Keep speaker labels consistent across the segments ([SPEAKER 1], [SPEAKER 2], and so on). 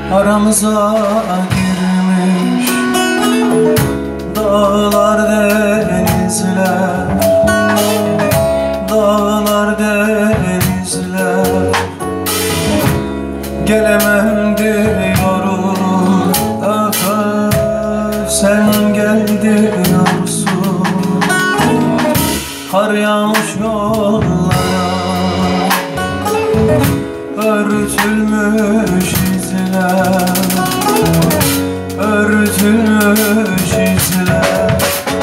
[SPEAKER 1] aramıza girmiş. Dağlar denizler, dağlar denizler, gelemem diyorum, öf öf sen gel diyorsun. Kar yağmış yollara, örtülmüş izler, örtülmüş izler.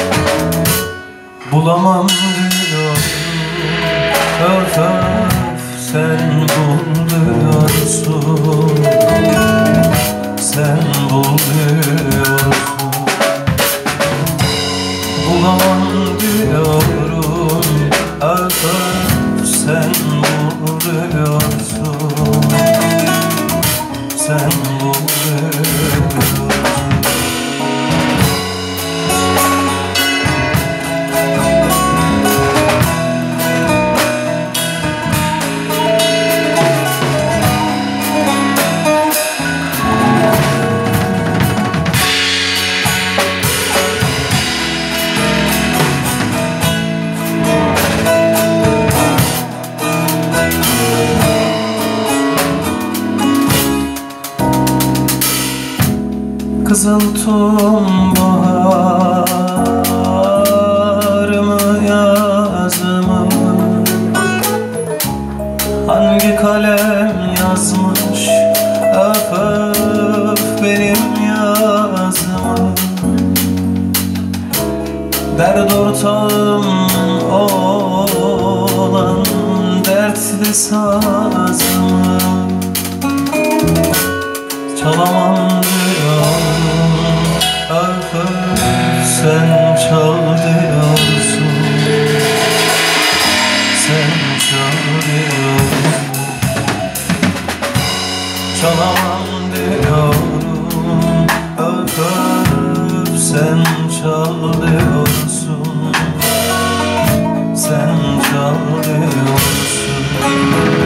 [SPEAKER 1] Bulamam diyorum, öf öf sen bul diyorsun, sen bul diyorsun. Bulamam diyorum, öf öf sen bul diyorsun, sen bul diyorsun. Kızıl tumbahar mı yaz mı? Hangi kalem yazmış öf öf benim yazımı? Dert ortağım olan dertli sazımı çalamam diyorum, öf öf sen çal diyorsun, sen çal diyorsun. Çalamam diyorum, öf öf sen çal diyorsun, sen çal diyorsun.